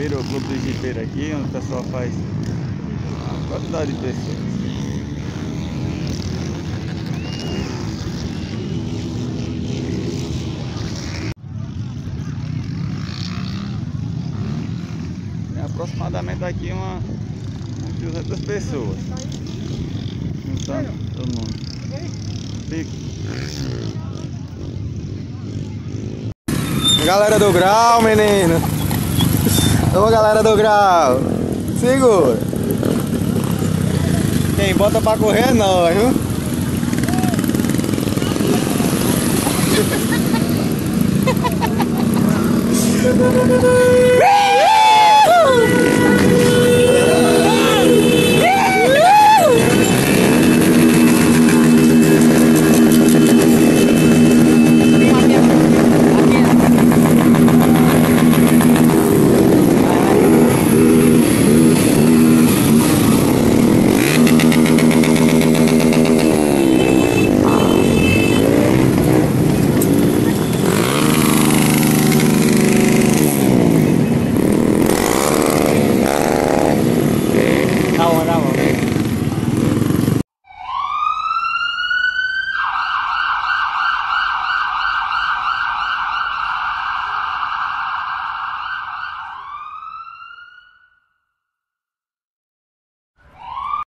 jipeiro, o clube de jipeiro aqui, onde o pessoal faz uma quantidade de pessoas. Tem aproximadamente aqui umas 200 pessoas. Juntando todo mundo. Galera do grau, menino. Vamos, galera do grau. Segura. Quem bota pra correr é nós, viu?